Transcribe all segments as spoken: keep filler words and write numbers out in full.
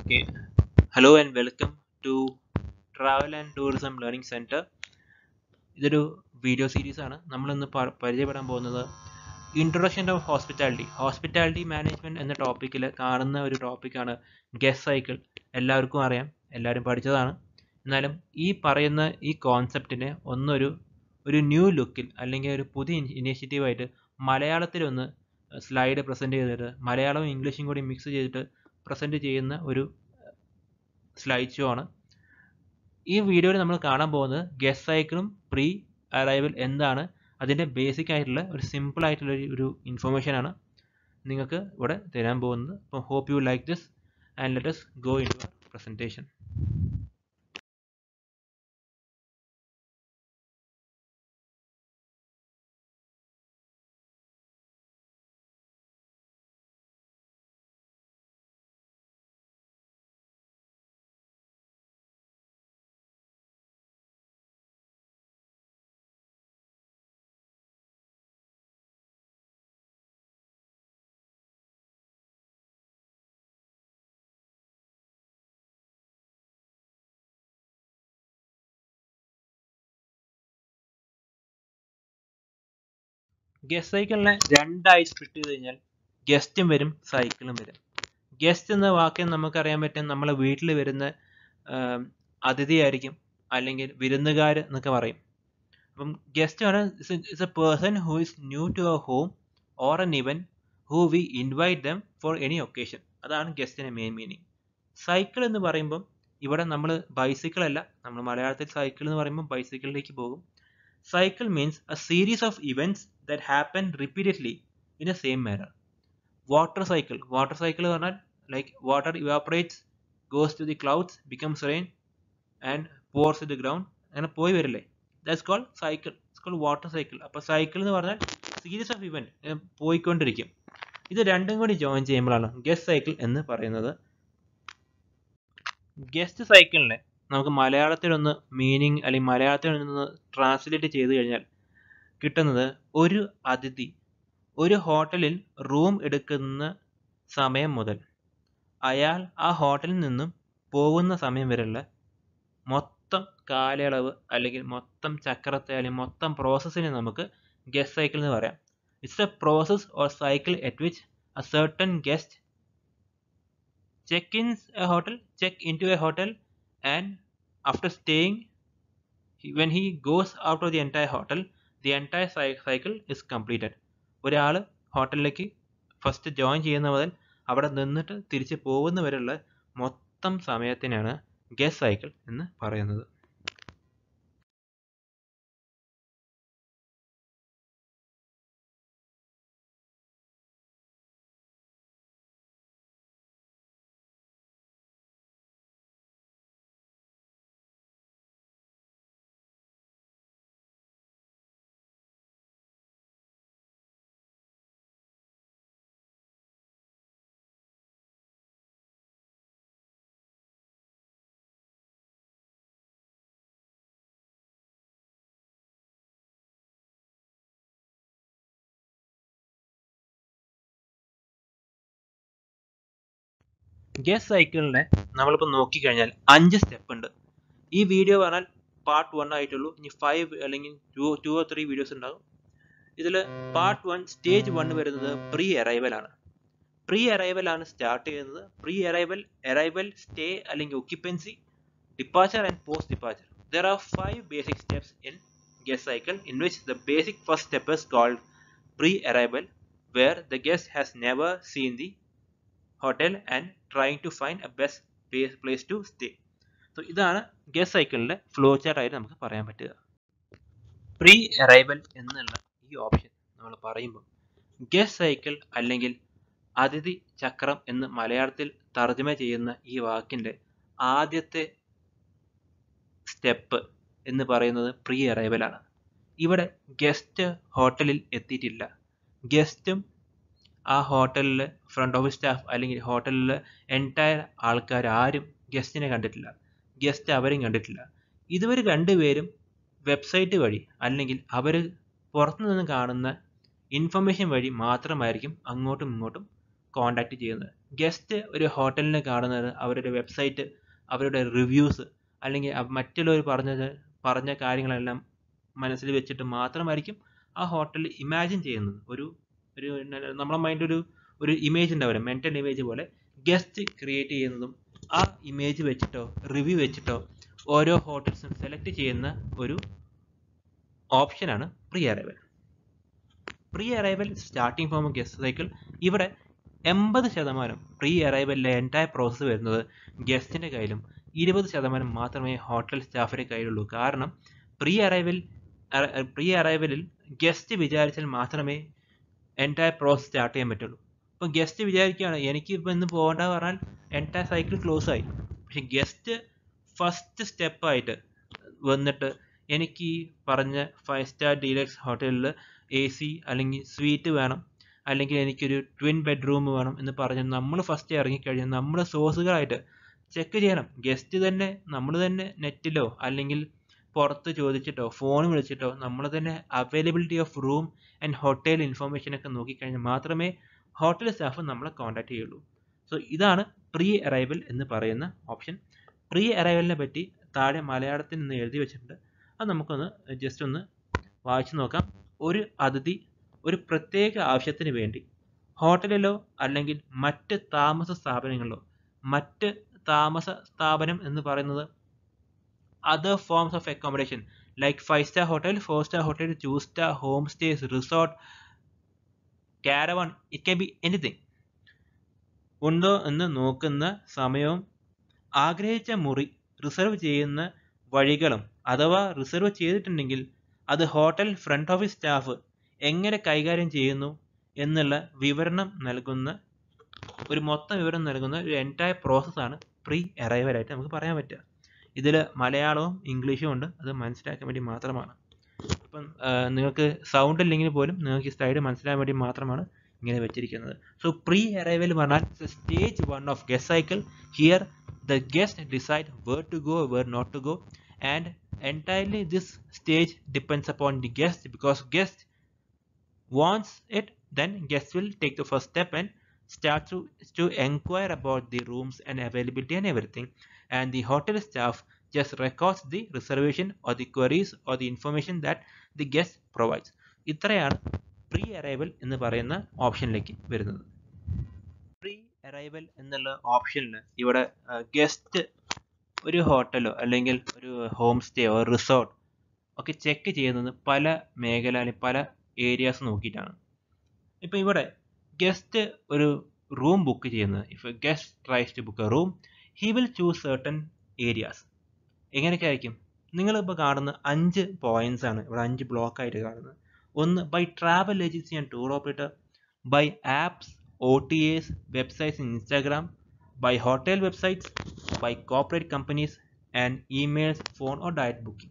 Okay, hello and welcome to Travel and Tourism Learning Center. ഇതൊരു video series ആണ്. നമ്മളിന്ന് പരിചയപ്പെടാൻ പോകുന്നത് introduction of hospitality hospitality management എന്ന ടോപ്പിക്കിൽ കാണുന്ന ഒരു ടോപ്പിക്കാണ് ഗസ്റ്റ് സൈക്കിൾ. എല്ലാവർക്കും അറിയാം, എല്ലാവരും പഠിച്ചതാണ്. എന്നാലും ഈ പറയുന്ന ഈ കോൺസെപ്റ്റിനെ ഒന്നൊരു ഒരു ന്യൂ ലുക്കിൽ അല്ലെങ്കിൽ ഒരു പുതിയ ഇനീഷ്യേറ്റീവായിട്ട് മലയാളത്തിലൊന്ന് സ്ലൈഡ് പ്രസൻറ്റ് ചെയ്തിട്ട് മലയാളവും ഇംഗ്ലീഷും കൂടി മിക്സ് ചെയ്തിട്ട് പ്രസൻറ്റ് ചെയ്യുന്ന ഒരു സ്ലൈഡ് ഷോ ആണ്. ഈ വീഡിയോയിൽ നമ്മൾ കാണാൻ പോകുന്നത് ഗസ്റ്റ് സൈക്കിളും പ്രീ അറൈവൽ എന്താണ്, അതിൻ്റെ ബേസിക് ആയിട്ടുള്ള ഒരു സിമ്പിൾ ആയിട്ടുള്ള ഒരു ഇൻഫർമേഷൻ ആണ് നിങ്ങൾക്ക് ഇവിടെ തരാൻ പോകുന്നത്. അപ്പോൾ hope you like this and let us go into presentation. Guest സൈക്കിളിനെ രണ്ടായി സ്പ്ലിറ്റ് ചെയ്ത് കഴിഞ്ഞാൽ ഗസ്റ്റും വരും സൈക്കിളും വരും. ഗസ്റ്റ് എന്ന വാക്കിന് നമുക്കറിയാൻ പറ്റും, നമ്മളെ വീട്ടിൽ വരുന്ന അതിഥിയായിരിക്കും അല്ലെങ്കിൽ വിരുന്നുകാർ എന്നൊക്കെ പറയും. അപ്പം ഗസ്റ്റ് ആണ് is a person who is new to our home or an event who we invite them for any occasion. അതാണ് ഗസ്റ്റിൻ്റെ മെയിൻ മീനിങ്. സൈക്കിൾ എന്ന് പറയുമ്പം ഇവിടെ നമ്മൾ ബൈസിക്കിൾ അല്ല, നമ്മൾ മലയാളത്തിൽ സൈക്കിൾ എന്ന് പറയുമ്പോൾ ബൈസിക്കിളിലേക്ക് പോകും. Cycle means a series of events that happen repeatedly in the same manner. Water cycle. Water cycle is like water evaporates, goes to the clouds, becomes rain, and pours to the ground. And poi varille. That's called cycle. It's called water cycle. അപ്പോൾ cycle എന്ന് പറഞ്ഞാൽ series of event പോയിക്കൊണ്ടിരിക്കും. ഇത് രണ്ടും കൂടി join ചെയ്യുമ്പോഴാണ് guest cycle എന്ന് പറയുന്നത്. ഗസ്റ്റ് സൈക്കിളിനെ നമുക്ക് മലയാളത്തിലൊന്ന് മീനിങ് അല്ലെങ്കിൽ മലയാളത്തിൽ നിന്ന് ട്രാൻസ്ലേറ്റ് ചെയ്ത് കഴിഞ്ഞാൽ കിട്ടുന്നത്, ഒരു അതിഥി ഒരു ഹോട്ടലിൽ റൂം എടുക്കുന്ന സമയം മുതൽ അയാൾ ആ ഹോട്ടലിൽ നിന്നും പോകുന്ന സമയം വരെയുള്ള മൊത്തം കാലയളവ് അല്ലെങ്കിൽ മൊത്തം ചക്രത്തെ അല്ലെങ്കിൽ മൊത്തം പ്രോസസ്സിനെ നമുക്ക് ഗസ്റ്റ് സൈക്കിൾ എന്ന് പറയാം. It's a process or cycle at which a certain guest check in a hotel check in to a hotel and after staying, when he goes out of the entire hotel, the entire cycle is completed. ഒരാൾ ഹോട്ടലിലേക്ക് first join ചെയ്യുന്ന മുതൽ അവിടെ നിന്നിട്ട് തിരിച്ച് പോകുന്ന വരെയുള്ള മൊത്തം സമയത്തിനാണ് ഗസ്റ്റ് സൈക്കിൾ എന്ന് പറയുന്നത്. ഗസ്റ്റ് സൈക്കിളിനെ നമ്മളിപ്പോൾ നോക്കിക്കഴിഞ്ഞാൽ അഞ്ച് സ്റ്റെപ്പ് ഉണ്ട്. ഈ വീഡിയോ പറഞ്ഞാൽ പാർട്ട് വൺ ആയിട്ടുള്ളൂ. ഇനി ഫൈവ് അല്ലെങ്കിൽ two two or three videos ഉണ്ടാകും. ഇതിൽ പാർട്ട് വൺ സ്റ്റേജ് വൺ വരുന്നത് പ്രീ അറൈവൽ ആണ്. പ്രീ അറൈവൽ ആണ് സ്റ്റാർട്ട് ചെയ്യുന്നത്. പ്രീ അറൈവൽ, അറൈവൽ, സ്റ്റേ അല്ലെങ്കിൽ occupancy, departure and post departure. There are five basic steps in guest cycle in which the basic first step is called pre arrival, where the guest has never seen the hotel and trying to find a best place to stay. So ഇതാണ് guest സൈക്കിളിന്റെ flow chart ആയിട്ട് നമുക്ക് പറയാൻ പറ്റുക. Pre arrival എന്നുള്ള ഈ option നമ്മൾ പറയുമ്പോൾ ഗസ്റ്റ് സൈക്കിൾ അല്ലെങ്കിൽ അതിഥി ചക്രം എന്ന് മലയാളത്തിൽ തർജ്ജമ ചെയ്യുന്ന ഈ വാക്കിന്റെ ആദ്യത്തെ സ്റ്റെപ്പ് എന്ന് പറയുന്നത് പ്രീ അറൈവൽ ആണ്. ഇവിടെ ഗസ്റ്റ് ഹോട്ടലിൽ എത്തിയിട്ടില്ല. ഗസ്റ്റും ആ ഹോട്ടലിൽ ഫ്രണ്ട് ഓഫീസ് സ്റ്റാഫ് അല്ലെങ്കിൽ ഹോട്ടലിൽ എൻറ്റയർ ആൾക്കാർ ആരും ഗസ്റ്റിനെ കണ്ടിട്ടില്ല. ഗസ്റ്റ് അവരും കണ്ടിട്ടില്ല. ഇതുവരെ രണ്ടുപേരും വെബ്സൈറ്റ് വഴി അല്ലെങ്കിൽ അവർ പുറത്തു നിന്ന് കാണുന്ന ഇൻഫർമേഷൻ വഴി മാത്രമായിരിക്കും അങ്ങോട്ടും ഇങ്ങോട്ടും കോൺടാക്ട് ചെയ്യുന്നത്. ഗസ്റ്റ് ഒരു ഹോട്ടലിനെ കാണുന്നത് അവരുടെ വെബ്സൈറ്റ്, അവരുടെ റിവ്യൂസ് അല്ലെങ്കിൽ മറ്റുള്ളവർ പറഞ്ഞത് പറഞ്ഞ കാര്യങ്ങളെല്ലാം മനസ്സിൽ വെച്ചിട്ട് മാത്രമായിരിക്കും ആ ഹോട്ടൽ ഇമാജിൻ ചെയ്യുന്നത്. ഒരു ഒരു നമ്മുടെ മൈൻഡ് ഒരു ഒരു ഇമേജ് ഉണ്ടാവില്ല, മെന്റൽ ഇമേജ് പോലെ ഗസ്റ്റ് ക്രിയേറ്റ് ചെയ്യുന്നതും ആ ഇമേജ് വെച്ചിട്ടോ റിവ്യൂ വെച്ചിട്ടോ ഓരോ ഹോട്ടൽസും സെലക്ട് ചെയ്യുന്ന ഒരു ഓപ്ഷനാണ് pre arrival. Pre arrival starting from guest cycle. ഇവിടെ എൺപത് ശതമാനം പ്രീ അറൈവലിലെ എൻറ്റയർ പ്രോസസ്സ് വരുന്നത് ഗസ്റ്റിൻ്റെ കയ്യിലും ഇരുപത് ശതമാനം മാത്രമേ ഹോട്ടൽ സ്റ്റാഫിൻ്റെ കയ്യിലുള്ളൂ. കാരണം പ്രീ അറൈവൽ പ്രീ അറൈവലിൽ ഗസ്റ്റ് വിചാരിച്ചാൽ മാത്രമേ എൻറ്റയർ പ്രോസസ്സ് സ്റ്റാർട്ട് ചെയ്യാൻ പറ്റുള്ളൂ. ഇപ്പോൾ ഗസ്റ്റ് വിചാരിക്കുകയാണ് എനിക്ക് ഇപ്പോൾ ഇന്ന് പോകേണ്ട പറഞ്ഞാൽ എൻറ്റയർ സൈക്കിൾ ക്ലോസ് ആയി. പക്ഷെ ഗസ്റ്റ് ഫസ്റ്റ് സ്റ്റെപ്പായിട്ട് വന്നിട്ട് എനിക്ക് ഈ പറഞ്ഞ ഫൈവ് സ്റ്റാർ ഡീലക്സ് ഹോട്ടലിൽ എ സി അല്ലെങ്കിൽ സ്വീറ്റ് വേണം, അല്ലെങ്കിൽ എനിക്കൊരു ട്വിൻ ബെഡ്റൂം വേണം എന്ന് പറഞ്ഞ് നമ്മൾ ഫസ്റ്റ് ഇറങ്ങിക്കഴിഞ്ഞാൽ നമ്മൾ സോഴ്സുകളായിട്ട് ചെക്ക് ചെയ്യണം. ഗസ്റ്റ് തന്നെ നമ്മൾ തന്നെ നെറ്റിലോ അല്ലെങ്കിൽ പുറത്ത് ചോദിച്ചിട്ടോ ഫോൺ വിളിച്ചിട്ടോ നമ്മൾ തന്നെ availability of room and hotel ഇൻഫർമേഷനൊക്കെ നോക്കിക്കഴിഞ്ഞാൽ മാത്രമേ ഹോട്ടൽ സ്റ്റാഫ് നമ്മളെ കോൺടാക്ട് ചെയ്യുള്ളൂ. സോ ഇതാണ് പ്രീ അറൈവൽ എന്ന് പറയുന്ന ഓപ്ഷൻ. പ്രീ അറൈവലിനെ പറ്റി താഴെ മലയാളത്തിൽ നിന്ന് എഴുതി വെച്ചിട്ടുണ്ട്. അത് നമുക്കൊന്ന് ജസ്റ്റ് ഒന്ന് വായിച്ചു നോക്കാം. ഒരു അതിഥി ഒരു പ്രത്യേക ആവശ്യത്തിന് വേണ്ടി ഹോട്ടലിലോ അല്ലെങ്കിൽ മറ്റ് താമസ സ്ഥാപനങ്ങളിലോ, മറ്റ് താമസ സ്ഥാപനം എന്ന് പറയുന്നത് other forms of accommodation like five star hotel, four star hotel, two star homestays, resort, caravan, it can be anything. ഉണ്ടോ എന്ന് നോക്കുന്ന സമയവും ആഗ്രഹിച്ച മുറി റിസർവ് ചെയ്യുന്ന വഴികളും, അഥവാ റിസർവ് ചെയ്തിട്ടുണ്ടെങ്കിൽ അത് ഹോട്ടൽ ഫ്രണ്ട് ഓഫീസ് സ്റ്റാഫ് എങ്ങനെ കൈകാര്യം ചെയ്യുന്നു എന്നുള്ള വിവരണം നൽകുന്ന ഒരു മൊത്തം വിവരം നൽകുന്ന ഒരു എൻറ്റയർ പ്രോസസ്സാണ് പ്രീ അറൈവലായിട്ട് നമുക്ക് പറയാൻ പറ്റുക. ഇതിൽ മലയാളവും ഇംഗ്ലീഷും ഉണ്ട്, അത് മനസ്സിലാക്കാൻ വേണ്ടി മാത്രമാണ്. അപ്പം നിങ്ങൾക്ക് സൗണ്ട് ഇല്ലെങ്കിൽ പോലും നിങ്ങൾക്ക് ഈ സ്ലൈഡ് മനസ്സിലാക്കാൻ വേണ്ടി മാത്രമാണ് ഇങ്ങനെ വെച്ചിരിക്കുന്നത്. സോ പ്രീ അറൈവൽ പറഞ്ഞാൽ stage one of guest cycle. Here the guest decide where to go, where not to go, and entirely this stage depends upon the guest, because guest wants it, then guest will take the first step and start to to inquire about the rooms and availability and everything, and the hotel staff just records the reservation or the queries or the information that the guest provides. ഇത്രയാണ് pre arrival എന്ന് പറയുന്ന ഓപ്ഷനിലേക്ക് വരുന്നത്. Pre arrival എന്നുള്ള ഓപ്ഷനിൽ ഇവിടെ guest ഒരു ഹോട്ടലോ അല്ലെങ്കിൽ ഒരു ഹോം സ്റ്റേയോ റിസോർട്ട് ഒക്കെ ചെക്ക് ചെയ്യുന്നത് പല മേഖല അല്ലെങ്കിൽ പല ഏരിയാസ് നോക്കിയിട്ടാണ്. ഇപ്പോൾ ഇവിടെ ഗസ്റ്റ് ഒരു റൂം ബുക്ക് ചെയ്യുന്നത്, if guest tries to book a room, he will choose certain areas. എങ്ങനെയൊക്കെ ആയിരിക്കും? നിങ്ങളിപ്പോൾ കാണുന്ന അഞ്ച് പോയിന്റ്സ് ആണ് ഇവിടെ അഞ്ച് ബ്ലോക്ക് ആയിട്ട് കാണുന്നത്. ഒന്ന്, by travel agency and tour operator, by apps, O T S, websites in Instagram, by hotel websites, by corporate companies, and emails, phone or direct booking.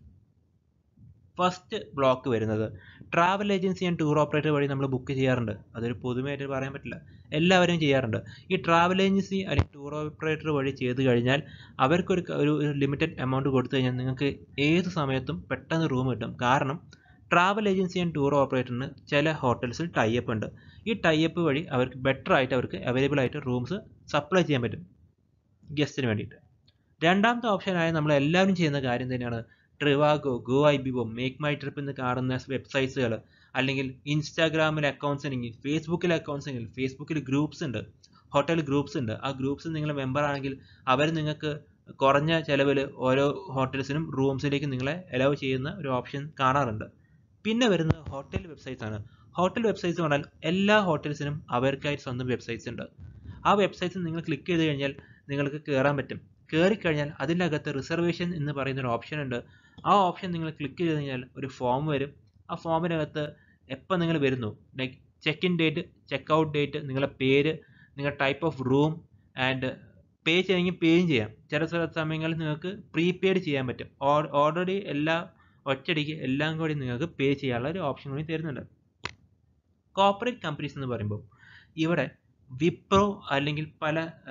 First block വരുന്നത് travel agency and tour operator വഴി നമ്മൾ book ചെയ്യാറുണ്ട്. അതൊരു പൊതുവായിട്ട് പറയാൻ പറ്റില്ല, എല്ലാവരും ചെയ്യാറുണ്ട്. ഈ ട്രാവൽ ഏജൻസി അല്ലെങ്കിൽ ടൂർ ഓപ്പറേറ്റർ വഴി ചെയ്ത് കഴിഞ്ഞാൽ അവർക്കൊരു ഒരു ലിമിറ്റഡ് എമൗണ്ട് കൊടുത്തു കഴിഞ്ഞാൽ നിങ്ങൾക്ക് ഏത് സമയത്തും പെട്ടെന്ന് റൂം കിട്ടും. കാരണം ട്രാവൽ ഏജൻസി ആൻഡ് ടൂർ ഓപ്പറേറ്ററിന് ചില ഹോട്ടൽസിൽ ടൈപ്പ് ഉണ്ട്. ഈ ടൈപ്പ് വഴി അവർക്ക് ബെറ്റർ ആയിട്ട് അവർക്ക് അവൈലബിൾ ആയിട്ട് റൂംസ് സപ്ലൈ ചെയ്യാൻ പറ്റും ഗസ്റ്റിന് വേണ്ടിയിട്ട്. രണ്ടാമത്തെ ഓപ്ഷനായ നമ്മൾ എല്ലാവരും ചെയ്യുന്ന കാര്യം തന്നെയാണ് Trivago, Goibibo, make my trip എന്ന് കാണുന്ന വെബ്സൈറ്റ്സുകൾ, അല്ലെങ്കിൽ ഇൻസ്റ്റാഗ്രാമിൽ അക്കൗണ്ട്സ് ഉണ്ടെങ്കിൽ, ഫേസ്ബുക്കിൽ അക്കൗണ്ട്സ് ഉണ്ടെങ്കിൽ, ഫേസ്ബുക്കിൽ ഗ്രൂപ്പ്സ് ഉണ്ട്, ഹോട്ടൽ ഗ്രൂപ്പ്സ് ഉണ്ട്. ആ ഗ്രൂപ്പ്സ് നിങ്ങൾ മെമ്പർ ആണെങ്കിൽ അവർ നിങ്ങൾക്ക് കുറഞ്ഞ ചിലവിൽ ഓരോ ഹോട്ടൽസിനും റൂംസിലേക്ക് നിങ്ങളെ അലൗ ചെയ്യുന്ന ഒരു ഓപ്ഷൻ കാണാറുണ്ട്. പിന്നെ വരുന്നത് ഹോട്ടൽ വെബ്സൈറ്റ്സ് ആണ്. ഹോട്ടൽ വെബ്സൈറ്റ്സ് പറഞ്ഞാൽ എല്ലാ ഹോട്ടൽസിനും അവർക്കായിട്ട് സ്വന്തം വെബ്സൈറ്റ്സ് ഉണ്ട്. ആ വെബ്സൈറ്റ്സ് നിങ്ങൾ ക്ലിക്ക് ചെയ്ത് കഴിഞ്ഞാൽ നിങ്ങൾക്ക് കയറാൻ പറ്റും. കയറിക്കഴിഞ്ഞാൽ അതിനകത്ത് റിസർവേഷൻ എന്ന് പറയുന്ന ഒരു ഓപ്ഷൻ ഉണ്ട്. ആ ഓപ്ഷൻ നിങ്ങൾ ക്ലിക്ക് ചെയ്ത് കഴിഞ്ഞാൽ ഒരു ഫോം വരും. ആ ഫോമിനകത്ത് എപ്പോൾ നിങ്ങൾ വരുന്നു, like check in date, check out date, നിങ്ങളുടെ പേര്, നിങ്ങളുടെ type of room, and pay ചെയ്യണമെങ്കിൽ പേയും ചെയ്യാം. ചില ചില സമയങ്ങളിൽ നിങ്ങൾക്ക് പ്രീപെയ്ഡ് ചെയ്യാൻ പറ്റും. ഓൾറെഡി എല്ലാ ഒറ്റയടിക്ക് എല്ലാം കൂടി നിങ്ങൾക്ക് പേ ചെയ്യാനുള്ള ഒരു ഓപ്ഷൻ കൂടി തരുന്നുണ്ട്. കോർപ്പറേറ്റ് കമ്പനീസ് എന്ന് പറയുമ്പോൾ ഇവിടെ വിപ്രോ അല്ലെങ്കിൽ പല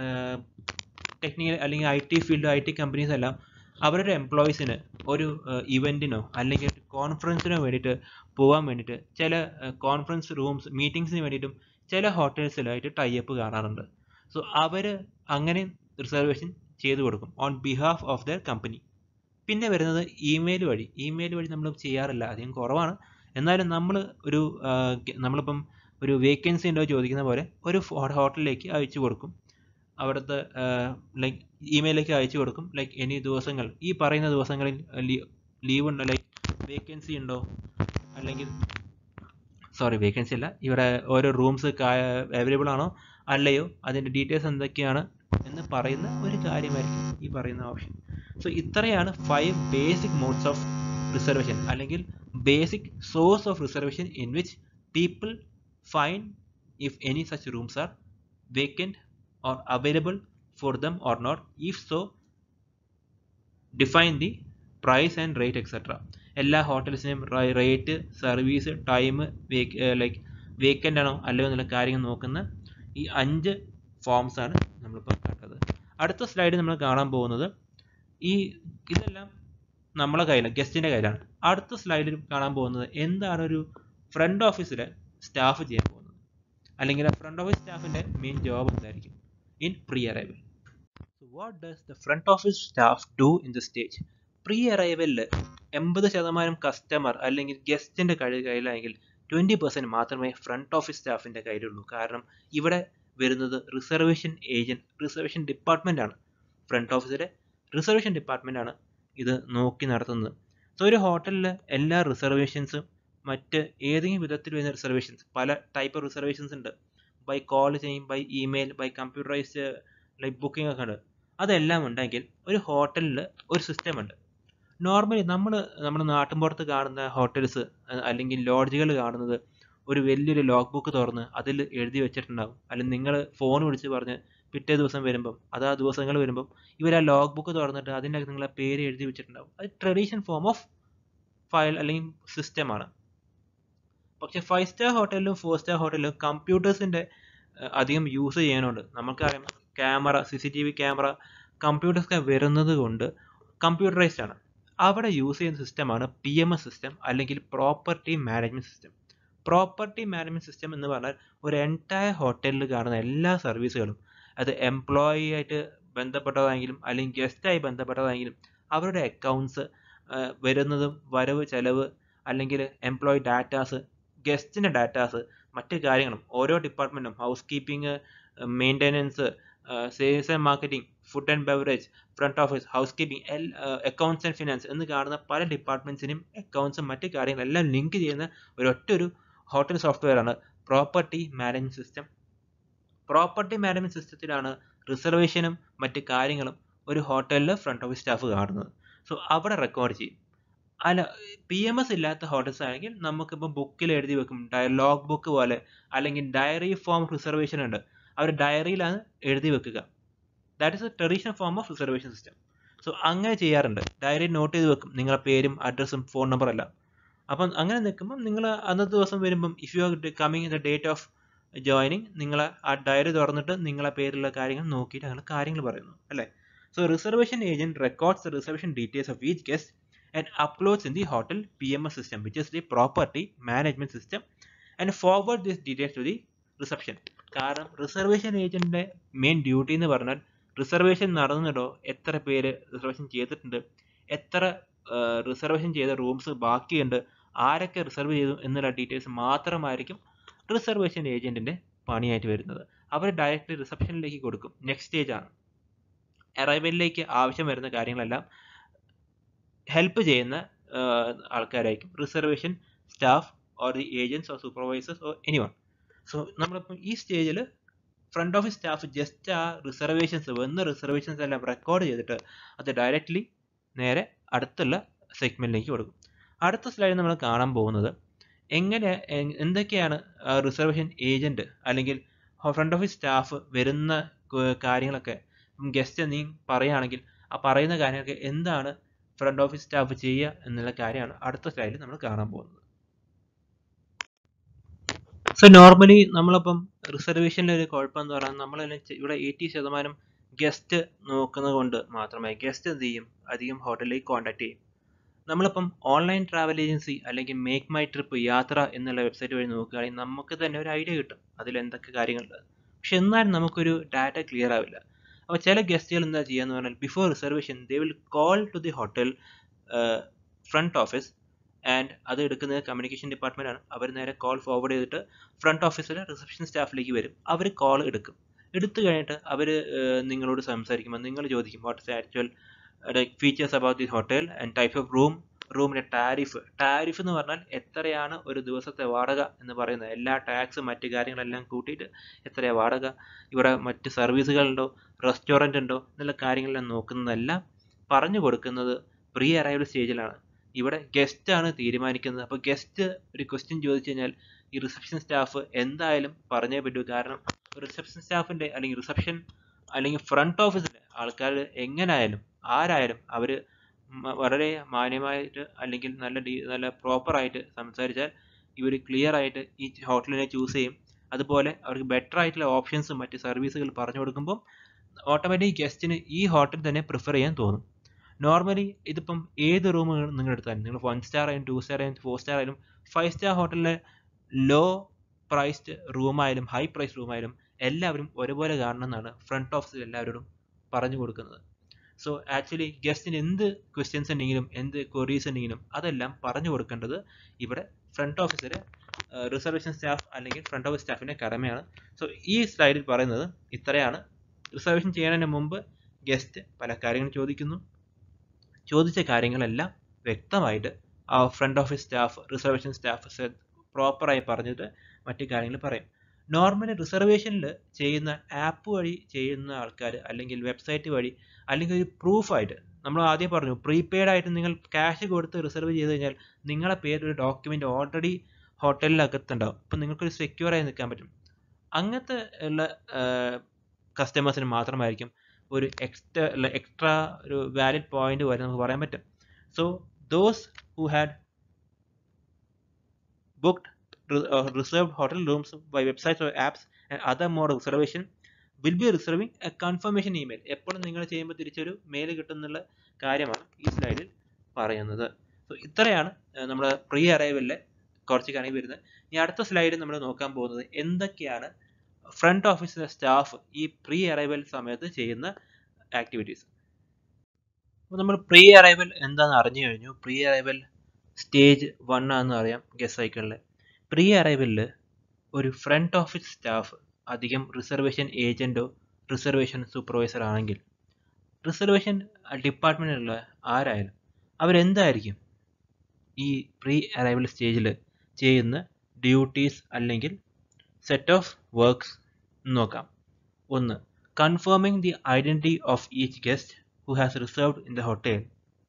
ടെക്നിക്കൽ അല്ലെങ്കിൽ I T field I T companies എല്ലാം അവരുടെ എംപ്ലോയീസിന് ഒരു ഇവൻറ്റിനോ അല്ലെങ്കിൽ കോൺഫറൻസിന് വേണ്ടിയിട്ട് പോകാൻ വേണ്ടിയിട്ട് ചില കോൺഫറൻസ് റൂംസ് മീറ്റിംഗ്സിന് വേണ്ടിയിട്ടും ചില ഹോട്ടൽസിലായിട്ട് ടൈപ്പ് കാണാറുണ്ട്. സോ അവർ അങ്ങനെ റിസർവേഷൻ ചെയ്തു കൊടുക്കും on behalf of their company. പിന്നെ വരുന്നത് ഇമെയിൽ വഴി. ഇമെയിൽ വഴി നമ്മൾ ചെയ്യാറില്ല, അധികം കുറവാണ്. എന്നാലും നമ്മൾ ഒരു നമ്മളിപ്പം ഒരു വേക്കൻസി ഉണ്ടോ ചോദിക്കുന്ന പോലെ ഒരു ഹോട്ടലിലേക്ക് അയച്ചു കൊടുക്കും. അവിടുത്തെ ലൈക്ക് ഇമെയിലേക്ക് അയച്ചു കൊടുക്കും. ലൈക്ക് ഇനി ദിവസങ്ങൾ ഈ പറയുന്ന ദിവസങ്ങളിൽ ലീവ് ഉണ്ടോ, ലൈക്ക് വേക്കൻസി ഉണ്ടോ, അല്ലെങ്കിൽ സോറി വേക്കൻസി അല്ല, ഇവിടെ ഓരോ റൂംസ് അവൈലബിൾ ആണോ അല്ലയോ, അതിൻ്റെ ഡീറ്റെയിൽസ് എന്തൊക്കെയാണ് എന്ന് പറയുന്ന ഒരു കാര്യമായിരിക്കും ഈ പറയുന്ന ഓപ്ഷൻ. സോ ഇത്രയാണ് five basic modes of reservation അല്ലെങ്കിൽ basic source of reservation in which people find if any such rooms are vacant or available for them or not. If so, define the price and rate et cetera. എല്ലാ ഹോട്ടൽസിനെയും rate, service, time, like vacant ആണോ അല്ലയോ എന്നുള്ള കാര്യങ്ങൾ നോക്കുന്ന ഈ അഞ്ച് forms ആണ് നമ്മളിപ്പോൾ കണ്ടത്. അടുത്ത സ്ലൈഡിൽ നമ്മൾ കാണാൻ പോകുന്നത് ഈ ഇതെല്ലാം നമ്മളെ കയ്യിലാണ്, ഗസ്റ്റിൻ്റെ കയ്യിലാണ്. അടുത്ത സ്ലൈഡിൽ കാണാൻ പോകുന്നത് എന്താണ് ഒരു ഫ്രണ്ട് ഓഫീസിലെ സ്റ്റാഫ് ചെയ്യാൻ പോകുന്നത്, അല്ലെങ്കിൽ ഫ്രണ്ട് ഓഫീസ് സ്റ്റാഫിൻ്റെ മെയിൻ ജോബ് എന്തായിരിക്കും in pre-arrival. So what does the front office staff do in the stage? Pre-arrival എൺപത് ശതമാനം കസ്റ്റമർ അല്ലെങ്കിൽ ഗസ്റ്റിൻ്റെ കയ്യിലാണെങ്കിൽ ട്വൻറ്റി പെർസെൻറ്റ് മാത്രമേ ഫ്രണ്ട് ഓഫീസ് സ്റ്റാഫിൻ്റെ കയ്യിലുള്ളൂ. കാരണം ഇവിടെ വരുന്നത് റിസർവേഷൻ ഏജൻറ്റ്, റിസർവേഷൻ ഡിപ്പാർട്ട്മെൻ്റ് ആണ്. ഫ്രണ്ട് ഓഫീസിലെ റിസർവേഷൻ ഡിപ്പാർട്ട്മെൻ്റ് ആണ് ഇത് നോക്കി നടത്തുന്നത്. സോ ഒരു ഹോട്ടലിൽ എല്ലാ റിസർവേഷൻസും മറ്റ് ഏതെങ്കിലും വിധത്തിൽ വരുന്ന റിസർവേഷൻസ്, പല ടൈപ്പ് ഓഫ് റിസർവേഷൻസ് ഉണ്ട്. ബൈ കോൾ ചെയ്യും, by email, by computerized like booking ഒക്കെ ഉണ്ട്. അതെല്ലാം ഉണ്ടെങ്കിൽ ഒരു ഹോട്ടലിൽ ഒരു സിസ്റ്റം ഉണ്ട്. നോർമലി നമ്മൾ നമ്മുടെ നാട്ടിൻപുറത്ത് കാണുന്ന ഹോട്ടൽസ് അല്ലെങ്കിൽ ലോഡ്ജുകൾ കാണുന്നത് ഒരു വലിയൊരു ലോഗ് ബുക്ക് തുറന്ന് അതിൽ എഴുതി വെച്ചിട്ടുണ്ടാകും. അല്ലെങ്കിൽ നിങ്ങൾ ഫോൺ വിളിച്ച് പറഞ്ഞ് പിറ്റേ ദിവസം വരുമ്പം അതാ ദിവസങ്ങൾ വരുമ്പം ഇവർ ആ ലോഗ് ബുക്ക് തുറന്നിട്ട് അതിനകത്ത് നിങ്ങളെ പേര് എഴുതി വെച്ചിട്ടുണ്ടാകും. അത് ട്രഡീഷണൽ ഫോം ഓഫ് ഫയൽ അല്ലെങ്കിൽ സിസ്റ്റമാണ്. പക്ഷെ ഫൈവ് സ്റ്റാർ ഹോട്ടലിലും ഫോർ സ്റ്റാർ ഹോട്ടലിലും കമ്പ്യൂട്ടേഴ്സിൻ്റെ അധികം യൂസ് ചെയ്യാനുണ്ട്. നമുക്കറിയാം camera, C C T V camera, കമ്പ്യൂട്ടേഴ്സൊക്കെ വരുന്നത് കൊണ്ട് കമ്പ്യൂട്ടറൈസ്ഡ് ആണ്. അവിടെ യൂസ് ചെയ്യുന്ന സിസ്റ്റമാണ് പി എം എസ് സിസ്റ്റം അല്ലെങ്കിൽ property management system. Property management system എന്ന് പറഞ്ഞാൽ ഒരു എൻറ്റയർ ഹോട്ടലിൽ കാണുന്ന എല്ലാ സർവീസുകളും, അത് എംപ്ലോയി ആയിട്ട് ബന്ധപ്പെട്ടതായെങ്കിലും അല്ലെങ്കിൽ ഗസ്റ്റായി ബന്ധപ്പെട്ടതായെങ്കിലും അവരുടെ അക്കൗണ്ട്സ്, വരുന്നതും വരവ് ചെലവ്, അല്ലെങ്കിൽ എംപ്ലോയി ഡാറ്റാസ്, ഗസ്റ്റിൻ്റെ ഡാറ്റാസ്, മറ്റ് കാര്യങ്ങളും ഓരോ ഡിപ്പാർട്ട്മെൻറ്റും housekeeping, maintenance, sales and marketing, food and beverage, front office, housekeeping, എൽ അക്കൗണ്ട്സ് ആൻഡ് ഫിനാൻസ് എന്ന് കാണുന്ന പല ഡിപ്പാർട്ട്മെൻറ്റ്സിനും അക്കൗണ്ട്സും മറ്റ് കാര്യങ്ങളെല്ലാം ലിങ്ക് ചെയ്യുന്ന ഒരൊറ്റൊരു ഹോട്ടൽ സോഫ്റ്റ്വെയർ ആണ് property management system. Property management സിസ്റ്റത്തിലാണ് റിസർവേഷനും മറ്റ് കാര്യങ്ങളും ഒരു ഹോട്ടലിൽ ഫ്രണ്ട് ഓഫീസ് സ്റ്റാഫ് കാണുന്നത്. സോ അവിടെ റെക്കോർഡ് ചെയ്യും. അല്ല, പി എം എസ് ഇല്ലാത്ത ഹോട്ടൽസ് ആണെങ്കിൽ നമുക്കിപ്പോൾ ബുക്കിൽ എഴുതി വെക്കും, ലോഗ് ബുക്ക് പോലെ, അല്ലെങ്കിൽ ഡയറി ഫോം റിസർവേഷൻ ഉണ്ട്, അവർ ഡയറിയിലാണ് എഴുതി വെക്കുക. That is a traditional form of reservation system. So അങ്ങനെ ചെയ്യാറുണ്ട്, ഡയറി നോട്ട് ചെയ്ത് വെക്കും നിങ്ങളുടെ പേരും അഡ്രസ്സും ഫോൺ നമ്പർ എല്ലാം. അപ്പം അങ്ങനെ നിൽക്കുമ്പം നിങ്ങൾ അന്നത്തെ ദിവസം വരുമ്പം if you are coming the date of joining, നിങ്ങൾ ആ ഡയറി തുറന്നിട്ട് നിങ്ങളെ പേരിലുള്ള കാര്യങ്ങൾ നോക്കിയിട്ട് അങ്ങനെ കാര്യങ്ങൾ പറയുന്നു അല്ലേ. So reservation agent records the reservation details of each guest and uploads in the hotel P M S system, which is the property management system, and forward this details to the reception. കാരണം reservation ഏജൻറ്റിൻ്റെ main duty എന്ന് പറഞ്ഞാൽ reservation നടന്നിട്ടോ, എത്ര പേര് reservation ചെയ്തിട്ടുണ്ട്, എത്ര reservation ചെയ്ത rooms ബാക്കിയുണ്ട്, ആരൊക്കെ റിസർവ് ചെയ്തു എന്നുള്ള ഡീറ്റെയിൽസ് മാത്രമായിരിക്കും റിസർവേഷൻ ഏജൻറ്റിൻ്റെ പണിയായിട്ട് വരുന്നത്. അവർ ഡയറക്റ്റ്ലി റിസപ്ഷനിലേക്ക് കൊടുക്കും. നെക്സ്റ്റ് സ്റ്റേജ് ആണ് അറൈവലിലേക്ക് ആവശ്യം വരുന്ന കാര്യങ്ങളെല്ലാം ഹെൽപ്പ് ചെയ്യുന്ന ആൾക്കാരായിരിക്കും reservation staff or the agents or supervisors or anyone. So നമ്മളിപ്പം ഈ സ്റ്റേജിൽ ഫ്രണ്ട് ഓഫീസ് സ്റ്റാഫ് ജസ്റ്റ് ആ റിസർവേഷൻസ് വന്ന റിസർവേഷൻസ് എല്ലാം റെക്കോർഡ് ചെയ്തിട്ട് അത് ഡയറക്റ്റ്ലി നേരെ അടുത്തുള്ള സെഗ്മെൻറ്റിലേക്ക് കൊടുക്കും. അടുത്ത സ്ലൈഡിൽ നമ്മൾ കാണാൻ പോകുന്നത് എങ്ങനെ എന്തൊക്കെയാണ് റിസർവേഷൻ ഏജൻറ്റ് അല്ലെങ്കിൽ ഫ്രണ്ട് ഓഫീസ് സ്റ്റാഫ് വരുന്ന കാര്യങ്ങളൊക്കെ ഗസ്റ്റ് നീ പറയുകയാണെങ്കിൽ ആ പറയുന്ന കാര്യങ്ങളൊക്കെ എന്താണ് ഫ്രണ്ട് ഓഫീസ് സ്റ്റാഫ് ചെയ്യുക എന്നുള്ള കാര്യമാണ് അടുത്ത സ്ലൈഡിൽ നമ്മൾ കാണാൻ പോകുന്നത്. സോ നോർമലി നമ്മളിപ്പം റിസർവേഷനിലെ ഒരു കുഴപ്പം എന്ന് പറഞ്ഞാൽ നമ്മൾ ഇവിടെ എയ്റ്റി ശതമാനം ഗസ്റ്റ് നോക്കുന്നത് കൊണ്ട് മാത്രമേ ഗസ്റ്റ് എന്ത് ചെയ്യും, അധികം ഹോട്ടലിലേക്ക് കോൺടാക്ട് ചെയ്യും. നമ്മളിപ്പം ഓൺലൈൻ ട്രാവൽ ഏജൻസി അല്ലെങ്കിൽ മേക്ക് മൈ ട്രിപ്പ് യാത്ര എന്നുള്ള വെബ്സൈറ്റ് വഴി നോക്കുകയാണെങ്കിൽ നമുക്ക് തന്നെ ഒരു ഐഡിയ കിട്ടും അതിൽ എന്തൊക്കെ കാര്യങ്ങളുണ്ട്. പക്ഷെ എന്നാലും നമുക്കൊരു ഡാറ്റ ക്ലിയർ ആവില്ല. അപ്പോൾ ചില ഗസ്റ്റുകൾ എന്താ ചെയ്യാന്ന് പറഞ്ഞാൽ before reservation they will call to the hotel front office and അത് എടുക്കുന്നത് കമ്മ്യൂണിക്കേഷൻ ഡിപ്പാർട്ട്മെൻ്റ് ആണ്. അവർ നേരെ കോൾ ഫോർവേഡ് ചെയ്തിട്ട് ഫ്രണ്ട് ഓഫീസിലെ റിസപ്ഷൻ സ്റ്റാഫിലേക്ക് വരും. അവർ കോൾ എടുക്കും. എടുത്തു കഴിഞ്ഞിട്ട് അവർ നിങ്ങളോട് സംസാരിക്കുമ്പോൾ നിങ്ങൾ ചോദിക്കും what is actual like features about the hotel and type of room, റൂമിൻ്റെ ടാരിഫ്. ടാരിഫ് എന്ന് പറഞ്ഞാൽ എത്രയാണ് ഒരു ദിവസത്തെ വാടക എന്ന് പറയുന്നത്. എല്ലാ ടാക്സും മറ്റു കാര്യങ്ങളെല്ലാം കൂട്ടിയിട്ട് എത്രയാണ് വാടക, ഇവിടെ മറ്റ് സർവീസുകളുണ്ടോ, റെസ്റ്റോറൻ്റ് ഉണ്ടോ എന്നുള്ള കാര്യങ്ങളെല്ലാം നോക്കുന്നതെല്ലാം പറഞ്ഞു കൊടുക്കുന്നത് പ്രീ അറൈവൽ സ്റ്റേജിലാണ്. ഇവിടെ ഗസ്റ്റ് ആണ് തീരുമാനിക്കുന്നത്. അപ്പോൾ ഗസ്റ്റ് ഒരു ക്വസ്റ്റ്യൻ ചോദിച്ചു കഴിഞ്ഞാൽ ഈ റിസപ്ഷൻ സ്റ്റാഫ് എന്തായാലും പറഞ്ഞേ പറ്റൂ. കാരണം റിസപ്ഷൻ സ്റ്റാഫിൻ്റെ അല്ലെങ്കിൽ റിസപ്ഷൻ അല്ലെങ്കിൽ ഫ്രണ്ട് ഓഫീസിലെ ആൾക്കാർ എങ്ങനായാലും ആരായാലും അവർ വളരെ മാന്യമായിട്ട് അല്ലെങ്കിൽ നല്ല ഡീ നല്ല പ്രോപ്പറായിട്ട് സംസാരിച്ചാൽ ഇവർ ക്ലിയർ ആയിട്ട് ഈ ഹോട്ടലിനെ ചൂസ് ചെയ്യും. അതുപോലെ അവർക്ക് ബെറ്റർ ആയിട്ടുള്ള ഓപ്ഷൻസും മറ്റ് സർവീസുകൾ പറഞ്ഞു കൊടുക്കുമ്പം ഓട്ടോമാറ്റിക് ഗസ്റ്റിന് ഈ ഹോട്ടൽ തന്നെ പ്രിഫർ ചെയ്യാൻ തോന്നും. നോർമലി ഇതിപ്പം ഏത് റൂം നിങ്ങൾ എടുത്താലും നിങ്ങൾ വൺ സ്റ്റാർ ആയാലും ടു സ്റ്റാർ ആയാലും ഫോർ സ്റ്റാർ ആയാലും ഫൈവ് സ്റ്റാർ ഹോട്ടലിലെ ലോ പ്രൈസ്ഡ് റൂമായാലും ഹൈ പ്രൈസ് റൂമായാലും എല്ലാവരും ഒരുപോലെ കാണണമെന്നാണ് ഫ്രണ്ട് ഓഫീസിൽ എല്ലാവരോടും പറഞ്ഞു കൊടുക്കുന്നത്. സോ ആക്ച്വലി ഗസ്റ്റിന് എന്ത് ക്വസ്റ്റ്യൻസ് ഉണ്ടെങ്കിലും എന്ത് ക്വറീസ് ഉണ്ടെങ്കിലും അതെല്ലാം പറഞ്ഞു കൊടുക്കേണ്ടത് ഇവിടെ ഫ്രണ്ട് ഓഫീസിലെ റിസർവേഷൻ സ്റ്റാഫ് അല്ലെങ്കിൽ ഫ്രണ്ട് ഓഫീസ് സ്റ്റാഫിൻ്റെ കടമയാണ്. സോ ഈ സ്ലൈഡിൽ പറയുന്നത് ഇത്രയാണ്. റിസർവേഷൻ ചെയ്യുന്നതിന് മുമ്പ് ഗസ്റ്റ് പല കാര്യങ്ങൾ ചോദിക്കുന്നു. ചോദിച്ച കാര്യങ്ങളെല്ലാം വ്യക്തമായിട്ട് ആ front office staff reservation staff പ്രോപ്പറായി പറഞ്ഞിട്ട് മറ്റു കാര്യങ്ങൾ പറയും. നോർമലി റിസർവേഷനിൽ ചെയ്യുന്ന ആപ്പ് വഴി ചെയ്യുന്ന ആൾക്കാർ അല്ലെങ്കിൽ വെബ്സൈറ്റ് വഴി അല്ലെങ്കിൽ ഒരു പ്രൂഫായിട്ട് നമ്മൾ ആദ്യം പറഞ്ഞു പ്രീപെയ്ഡ് ആയിട്ട് നിങ്ങൾ ക്യാഷ് കൊടുത്ത് റിസർവ് ചെയ്ത് കഴിഞ്ഞാൽ നിങ്ങളുടെ പേര് ഒരു ഡോക്യുമെൻ്റ് ഓൾറെഡി ഹോട്ടലിനകത്തുണ്ടാവും. അപ്പം നിങ്ങൾക്കൊരു സെക്യൂർ ആയി നിൽക്കാൻ പറ്റും. അങ്ങനത്തെ ഉള്ള കസ്റ്റമേഴ്സിന് മാത്രമായിരിക്കും ഒരു എക്സ്ട്രാ എക്സ്ട്രാ ഒരു വാലിഡ് പോയിന്റ് വരെ നമുക്ക് പറയാൻ പറ്റും. So those who had booked uh, reserved hotel rooms by websites or apps and other mode of reservation will be receiving a confirmation email. എപ്പോഴും നിങ്ങൾ ചെയ്യുമ്പോൾ തിരിച്ചൊരു മെയിൽ കിട്ടുന്നുള്ള കാര്യമാണ് ഈ സ്ലൈഡിൽ പറയുന്നത്. സോ ഇത്രയാണ് നമ്മുടെ പ്രീ അറൈവലിലെ കുറച്ച് കാര്യങ്ങൾ വരുന്നത്. ഇനി അടുത്ത സ്ലൈഡിൽ നമ്മൾ നോക്കാൻ പോകുന്നത് എന്തൊക്കെയാണ് ഫ്രണ്ട് ഓഫീസിലെ സ്റ്റാഫ് ഈ പ്രീ അറൈവൽ സമയത്ത് ചെയ്യുന്ന ആക്ടിവിറ്റീസ്. അപ്പോൾ നമ്മൾ പ്രീ അറൈവൽ എന്താണെന്ന് അറിഞ്ഞു കഴിഞ്ഞു. പ്രീ അറൈവൽ സ്റ്റേജ് വൺ ആണെന്ന് അറിയാം ഗസ്റ്റ് സൈക്കിളിൽ. പ്രീ അറൈവലിൽ ഒരു ഫ്രണ്ട് ഓഫീസ് സ്റ്റാഫ് അധികം റിസർവേഷൻ ഏജൻറ്റോ റിസർവേഷൻ സൂപ്പർവൈസർ ആണെങ്കിൽ റിസർവേഷൻ ഡിപ്പാർട്ട്മെൻറ്റിലുള്ള ആരായാലും അവരെന്തായിരിക്കും ഈ പ്രീ അറൈവൽ സ്റ്റേജിൽ ചെയ്യുന്ന ഡ്യൂട്ടീസ് അല്ലെങ്കിൽ സെറ്റ് ഓഫ് വർക്ക്സ് നോക്കാം. ഒന്ന്, confirming the identity of each guest who has reserved in the hotel.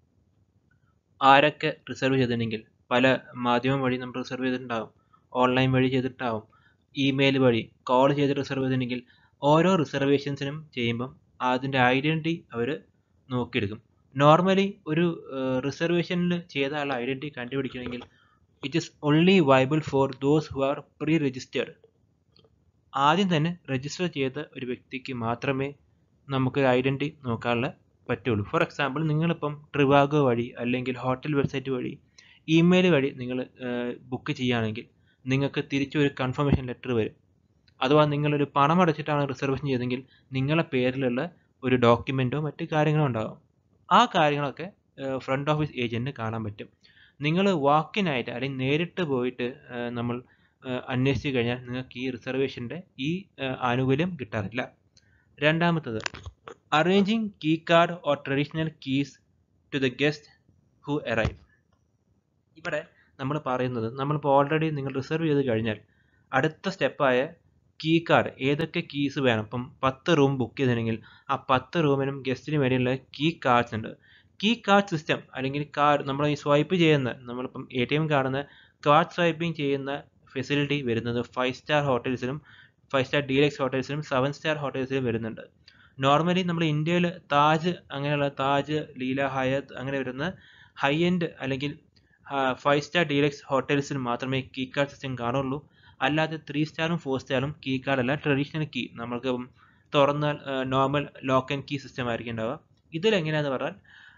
ആരൊക്കെ റിസർവ് ചെയ്തിട്ടുണ്ടെങ്കിൽ പല മാധ്യമം വഴി നമ്മൾ റിസർവ് ചെയ്തിട്ടുണ്ടാകും, ഓൺലൈൻ വഴി ചെയ്തിട്ടാവും, ഇമെയിൽ വഴി കോൾ ചെയ്ത് റിസർവ് ചെയ്തിട്ടുണ്ടെങ്കിൽ ഓരോ റിസർവേഷൻസിനും ചെയ്യുമ്പം അതിൻ്റെ ഐഡൻറ്റിറ്റി അവർ നോക്കിയെടുക്കും. നോർമലി ഒരു റിസർവേഷനിൽ ചെയ്ത ആൾ ഐഡൻറ്റിറ്റി കണ്ടുപിടിക്കണമെങ്കിൽ it is only viable for those who are pre registered. ആദ്യം തന്നെ രജിസ്റ്റർ ചെയ്ത ഒരു വ്യക്തിക്ക് മാത്രമേ നമുക്കൊരു ഐഡൻറ്റിറ്റി നോക്കാനുള്ള പറ്റുള്ളൂ. ഫോർ എക്സാമ്പിൾ നിങ്ങളിപ്പം ട്രിവാഗോ വഴി അല്ലെങ്കിൽ ഹോട്ടൽ വെബ്സൈറ്റ് വഴി ഇമെയിൽ വഴി നിങ്ങൾ ബുക്ക് ചെയ്യുകയാണെങ്കിൽ നിങ്ങൾക്ക് തിരിച്ചൊരു കൺഫർമേഷൻ ലെറ്റർ വരും. അഥവാ നിങ്ങളൊരു പണം അടച്ചിട്ടാണ് റിസർവേഷൻ ചെയ്തെങ്കിൽ നിങ്ങളുടെ പേരിലുള്ള ഒരു ഡോക്യുമെൻറ്റോ മറ്റു കാര്യങ്ങളോ ഉണ്ടാകും. ആ കാര്യങ്ങളൊക്കെ ഫ്രണ്ട് ഓഫീസ് ഏജൻറ്റിന് കാണാൻ പറ്റും. നിങ്ങൾ വാക്കിനായിട്ട് അല്ലെങ്കിൽ നേരിട്ട് പോയിട്ട് നമ്മൾ അന്വേഷിച്ച് കഴിഞ്ഞാൽ നിങ്ങൾക്ക് ഈ റിസർവേഷൻ്റെ ഈ ആനുകൂല്യം കിട്ടാറില്ല. രണ്ടാമത്തത്, arranging key card or traditional keys to the guest who arrive. ഇവിടെ നമ്മൾ പറയുന്നത് നമ്മളിപ്പോൾ ഓൾറെഡി നിങ്ങൾ റിസർവ് ചെയ്ത് കഴിഞ്ഞാൽ അടുത്ത സ്റ്റെപ്പായ കീ കാർഡ്, ഏതൊക്കെ കീസ് വേണം. ഇപ്പം പത്ത് റൂം ബുക്ക് ചെയ്തിട്ടുണ്ടെങ്കിൽ ആ പത്ത് റൂമിനും ഗസ്റ്റിന് വേണ്ടിയുള്ള കീ കാർഡ്സ് ഉണ്ട്. കീ കാർഡ് സിസ്റ്റം അല്ലെങ്കിൽ കാർഡ് നമ്മൾ ഈ സ്വൈപ്പ് ചെയ്യുന്ന നമ്മളിപ്പം എ ടി എം കാർഡിന് കാർഡ് സ്വൈപ്പിംഗ് ചെയ്യുന്ന ഫെസിലിറ്റി വരുന്നത് ഫൈവ് സ്റ്റാർ ഹോട്ടൽസിലും ഫൈവ് സ്റ്റാർ ഡീലക്സ് ഹോട്ടൽസിലും സെവൻ സ്റ്റാർ ഹോട്ടൽസിലും വരുന്നുണ്ട്. നോർമലി നമ്മൾ ഇന്ത്യയിൽ താജ് അങ്ങനെയുള്ള താജ്, ലീല, ഹയത്ത് അങ്ങനെ വരുന്ന ഹൈ എൻഡ് അല്ലെങ്കിൽ ഫൈവ് സ്റ്റാർ ഡീലക്സ് ഹോട്ടൽസിൽ മാത്രമേ കീ കാർഡ് സിസ്റ്റം കാണുള്ളൂ. അല്ലാതെ ത്രീ സ്റ്റാറും ഫോർ സ്റ്റാറും കീ കാർഡ് അല്ല, ട്രഡീഷണൽ കീ നമ്മൾക്ക് തുറന്നാൽ normal lock and key system ആയിരിക്കും ഉണ്ടാവുക. ഇതിലെങ്ങനെയാണെന്ന് പറഞ്ഞാൽ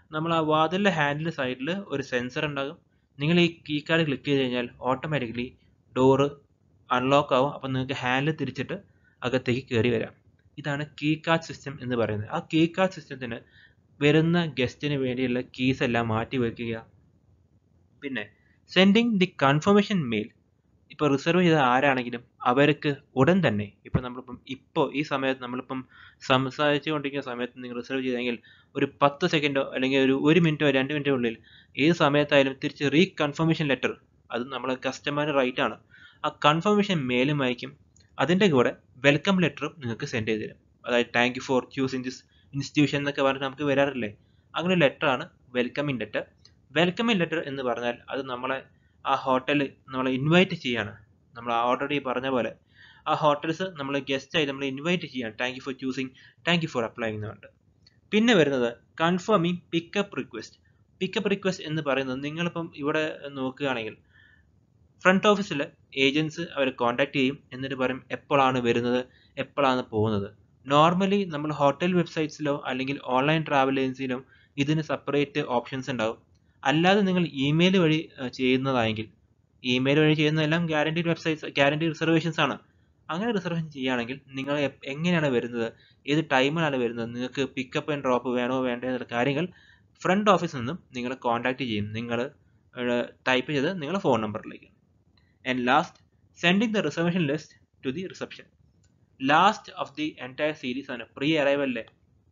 നമ്മൾ ആ വാതിലിൻ്റെ ഹാൻഡിൽ സൈഡിൽ ഒരു സെൻസർ ഉണ്ടാകും. നിങ്ങൾ ഈ കീ കാർഡ് ക്ലിക്ക് ചെയ്ത് കഴിഞ്ഞാൽ ഓട്ടോമാറ്റിക്കലി ഡോറ് അൺലോക്ക് ആവും. അപ്പം നിങ്ങൾക്ക് ഹാൻഡിൽ തിരിച്ചിട്ട് അകത്തേക്ക് കയറി വരാം. ഇതാണ് കീ കാർഡ് സിസ്റ്റം എന്ന് പറയുന്നത്. ആ കീ കാർഡ് സിസ്റ്റത്തിന് വരുന്ന ഗസ്റ്റിന് വേണ്ടിയുള്ള കീസ് എല്ലാം മാറ്റി വയ്ക്കുക. പിന്നെ സെൻഡിങ് ദി കൺഫർമേഷൻ മെയിൽ. ഇപ്പോൾ റിസർവ് ചെയ്ത ആരാണെങ്കിലും അവർക്ക് ഉടൻ തന്നെ, ഇപ്പം നമ്മളിപ്പം ഇപ്പോൾ ഈ സമയത്ത് നമ്മളിപ്പം സംസാരിച്ചു കൊണ്ടിരിക്കുന്ന സമയത്ത് നിങ്ങൾ റിസർവ് ചെയ്തെങ്കിൽ ഒരു പത്ത് സെക്കൻഡോ അല്ലെങ്കിൽ ഒരു ഒരു മിനിറ്റോ രണ്ട് മിനിറ്റോ ഉള്ളിൽ ഏത് സമയത്തായാലും തിരിച്ച് റീ കൺഫർമേഷൻ ലെറ്റർ, അത് നമ്മളെ കസ്റ്റമറിന് റൈറ്റ് ആണ്, ആ കൺഫർമേഷൻ മെയിലും അയക്കും. അതിൻ്റെ കൂടെ വെൽക്കം ലെറ്ററും നിങ്ങൾക്ക് സെൻഡ് ചെയ്ത് തരും. അതായത് thank you for choosing this institution എന്നൊക്കെ പറഞ്ഞിട്ട് നമുക്ക് വരാറില്ലേ, അങ്ങനെ ലെറ്ററാണ് വെൽക്കമിങ് ലെറ്റർ. വെൽക്കമിങ് ലെറ്റർ എന്ന് പറഞ്ഞാൽ അത് നമ്മളെ ആ ഹോട്ടൽ നമ്മളെ ഇൻവൈറ്റ് ചെയ്യാണ്. നമ്മൾ ഓൾറെഡി പറഞ്ഞ പോലെ ആ ഹോട്ടൽസ് നമ്മൾ ഗസ്റ്റായി നമ്മൾ ഇൻവൈറ്റ് ചെയ്യാണ്. Thank you for choosing, thank you for applying എന്നുണ്ട്. പിന്നെ വരുന്നത് confirming pickup request. Pickup request എന്ന് പറയുന്നത് നിങ്ങളിപ്പം ഇവിടെ നോക്കുകയാണെങ്കിൽ ഫ്രണ്ട് ഓഫീസിൽ ഏജൻസ് അവരെ കോൺടാക്ട് ചെയ്യും. എന്നിട്ട് പറയും എപ്പോഴാണ് വരുന്നത്, എപ്പോഴാണ് പോകുന്നത്. നോർമലി നമ്മൾ ഹോട്ടൽ വെബ്സൈറ്റ്സിലോ അല്ലെങ്കിൽ ഓൺലൈൻ ട്രാവൽ ഏജൻസിയിലോ ഇതിന് സെപ്പറേറ്റ് ഓപ്ഷൻസ് ഉണ്ടാവും. അല്ലാതെ നിങ്ങൾ ഇമെയിൽ വഴി ചെയ്യുന്നതാണെങ്കിൽ, ഇമെയിൽ വഴി ചെയ്യുന്നതെല്ലാം ഗ്യാരണ്ടീഡ് വെബ്സൈറ്റ്സ്, ഗ്യാരണ്ടീഡ് റിസർവേഷൻസ് ആണ്. അങ്ങനെ റിസർവേഷൻ ചെയ്യുകയാണെങ്കിൽ നിങ്ങൾ എങ്ങനെയാണ് വരുന്നത്, ഏത് ടൈമിലാണ് വരുന്നത്, നിങ്ങൾക്ക് പിക്കപ്പ് ആൻഡ് ഡ്രോപ്പ് വേണോ വേണ്ടോ എന്നുള്ള കാര്യങ്ങൾ ഫ്രണ്ട് ഓഫീസിൽ നിന്നും നിങ്ങൾ കോൺടാക്ട് ചെയ്യും. നിങ്ങൾ ടൈപ്പ് ചെയ്ത് നിങ്ങളുടെ ഫോൺ നമ്പറിലേക്ക്. And last, sending the reservation list to the reception. Last of the entire series ആണ് പ്രീ അറൈവലിലെ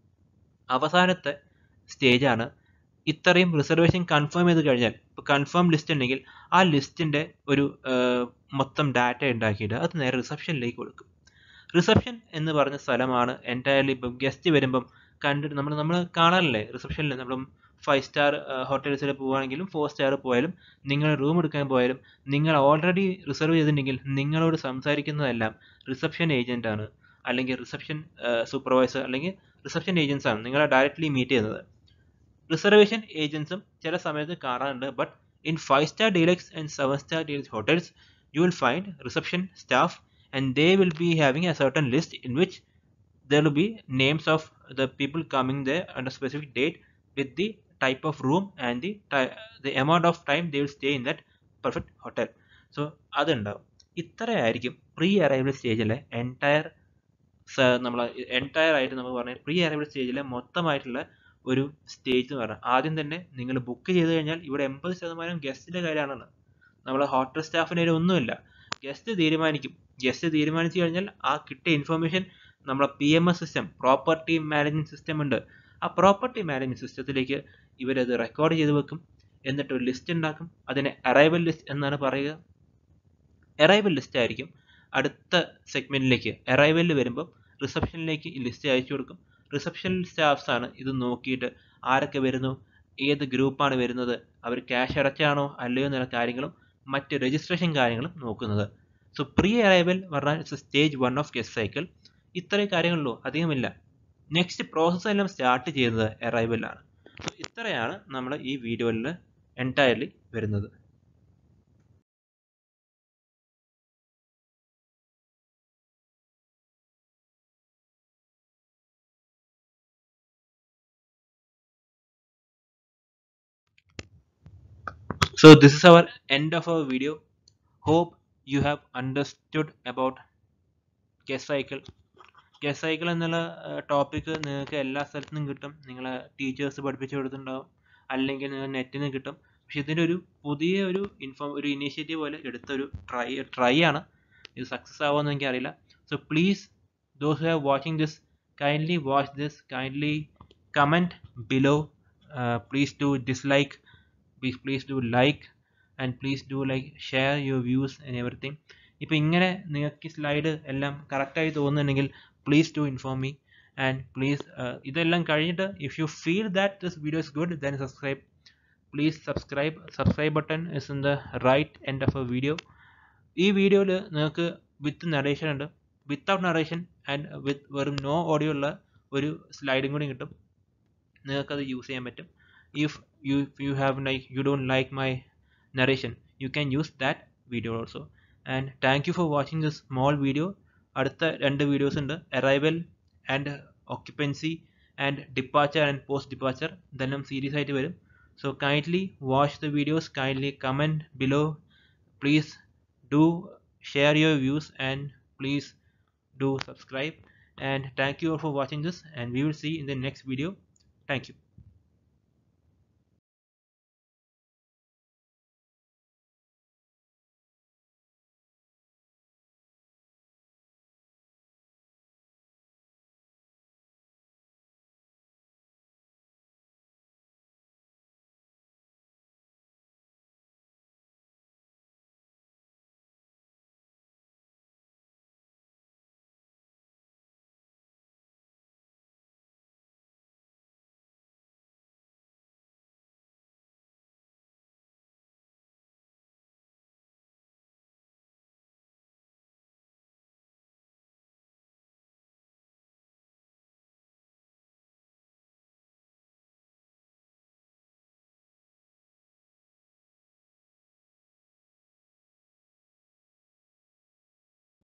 അവസാനത്തെ സ്റ്റേജാണ്. ഇത്രയും റിസർവേഷൻ കൺഫേം ചെയ്ത് കഴിഞ്ഞാൽ, ഇപ്പോൾ കൺഫേം ലിസ്റ്റ് ഉണ്ടെങ്കിൽ ആ ലിസ്റ്റിൻ്റെ ഒരു മൊത്തം ഡാറ്റ ഉണ്ടാക്കിയിട്ട് അത് നേരെ റിസപ്ഷനിലേക്ക് കൊടുക്കും. റിസപ്ഷൻ എന്ന് പറഞ്ഞ സ്ഥലമാണ് എൻറ്റയർലി ഇപ്പം ഗസ്റ്റ് വരുമ്പം കണ്ടിട്ട് നമ്മൾ നമ്മൾ കാണാറില്ലേ റിസപ്ഷനിൽ. നമ്മളും ഫൈവ് സ്റ്റാർ ഹോട്ടൽസിൽ പോവുകയാണെങ്കിലും ഫോർ സ്റ്റാർ പോയാലും നിങ്ങൾ റൂം എടുക്കാൻ പോയാലും നിങ്ങൾ ഓൾറെഡി റിസർവ് ചെയ്തിട്ടുണ്ടെങ്കിൽ നിങ്ങളോട് സംസാരിക്കുന്നതെല്ലാം റിസപ്ഷൻ ഏജൻ്റ് ആണ്, അല്ലെങ്കിൽ റിസപ്ഷൻ സൂപ്പർവൈസർ അല്ലെങ്കിൽ റിസപ്ഷൻ ഏജൻസ് ആണ് നിങ്ങളെ ഡയറക്റ്റ്ലി മീറ്റ് ചെയ്യുന്നത്. റിസർവേഷൻ ഏജൻസും ചില സമയത്ത് കാണാറുണ്ട്. But in five star deluxe and seven star deluxe hotels you will find reception staff and they will be having a certain list in which there will be names of the people coming there on a specific date with the type of room and the the amount of time they will stay in that perfect hotel. So അതുണ്ടാവും. ഇത്രയായിരിക്കും pre arrival സ്റ്റേജിലെ entire നമ്മൾ entire ആയിട്ട് നമ്മൾ പറഞ്ഞ pre arrival സ്റ്റേജിലെ മൊത്തമായിട്ടുള്ള ഒരു stage എന്ന് പറഞ്ഞാൽ. ആദ്യം തന്നെ നിങ്ങൾ ബുക്ക് ചെയ്ത് കഴിഞ്ഞാൽ ഇവിടെ എൺപത് ശതമാനം ഗസ്റ്റിൻ്റെ കാര്യമാണ്. നമ്മൾ ഹോട്ടൽ സ്റ്റാഫിന് ഒന്നുമില്ല, ഗസ്റ്റ് തീരുമാനിക്കും. ഗസ്റ്റ് തീരുമാനിച്ചു കഴിഞ്ഞാൽ ആ കിട്ടിയ ഇൻഫർമേഷൻ നമ്മളെ P M S system, property management system ഉണ്ട്. ആ പ്രോപ്പർട്ടി മാനേജ്മെൻറ്റ് സിസ്റ്റത്തിലേക്ക് ഇവരത് റെക്കോർഡ് ചെയ്ത് വെക്കും. എന്നിട്ട് ഒരു ലിസ്റ്റ് ഉണ്ടാക്കും. അതിനെ അറൈവൽ ലിസ്റ്റ് എന്നാണ് പറയുക. അറൈവൽ ലിസ്റ്റ് ആയിരിക്കും അടുത്ത സെഗ്മെൻറ്റിലേക്ക്. അറൈവലിൽ വരുമ്പോൾ റിസപ്ഷനിലേക്ക് ഈ ലിസ്റ്റ് അയച്ചു കൊടുക്കും. റിസപ്ഷൻ സ്റ്റാഫ്സ് ആണ് ഇത് നോക്കിയിട്ട് ആരൊക്കെ വരുന്നു, ഏത് ഗ്രൂപ്പാണ് വരുന്നത്, അവർ ക്യാഷ് അടച്ചാണോ അല്ലയോ എന്നുള്ള കാര്യങ്ങളും മറ്റ് രജിസ്ട്രേഷൻ കാര്യങ്ങളും നോക്കുന്നത്. സോ പ്രീ അറൈവൽ പറഞ്ഞാൽ it's stage one of guest cycle. ഇത്രയും കാര്യങ്ങളുള്ളൂ, അധികമില്ല. നെക്സ്റ്റ് പ്രോസസ്സ് എല്ലാം സ്റ്റാർട്ട് ചെയ്യുന്നത് അറൈവലാണ്. സോ ഇത്രയാണ് നമ്മൾ ഈ വീഡിയോയിൽ എൻറ്റയർലി വരുന്നത്. So this is our end of our video. Hope you have understood about guest cycle. Guest cycle എന്നുള്ള ടോപ്പിക്ക് നിങ്ങൾക്ക് എല്ലാ സ്ഥലത്തു നിന്നും കിട്ടും. നിങ്ങളെ ടീച്ചേഴ്സ് പഠിപ്പിച്ചു കൊടുത്തിട്ടുണ്ടാവും, അല്ലെങ്കിൽ നിങ്ങൾ നെറ്റിൽ നിന്ന് കിട്ടും. പക്ഷെ ഇതിൻ്റെ ഒരു പുതിയ ഒരു ഇൻഫോ ഒരു ഇനീഷ്യേറ്റീവ് പോലെ എടുത്തൊരു ട്രൈ ട്രൈ ആണ്. ഇത് സക്സസ് ആവുമെന്ന് എനിക്കറിയില്ല. So please those who are watching this, kindly watch this, kindly comment below. Please do dislike, please please do like and please do like share your views and everything. ഇപ്പോൾ ഇങ്ങനെ നിങ്ങൾക്ക് slide എല്ലാം കറക്റ്റായി തോന്നുന്നുണ്ടെങ്കിൽ please do inform me, and please uh, ഇതെല്ലാം കഴിഞ്ഞിട്ട് if you feel that this video is good, then subscribe. Please subscribe. Subscribe button is in the right end of a video. ഈ വീഡിയോയിൽ നിങ്ങൾക്ക് വിത്ത് നറേഷൻ ഉണ്ട്, without narration and with വെറും no audio ഉള്ള ഒരു സ്ലൈഡും കൂടി കിട്ടും. നിങ്ങൾക്കത് യൂസ് ചെയ്യാൻ പറ്റും. if you if you have like you don't like my narration, you can use that video also. And thank you for watching this small video. അടുത്ത രണ്ട് വീഡിയോസ് ഉണ്ട്, arrival and occupancy and departure and post departure ഇതെല്ലാം series ആയിട്ട് വരും. So kindly watch the videos, kindly comment below, please do share your views and please do subscribe, and thank you all for watching this, and we will see in the next video. Thank you.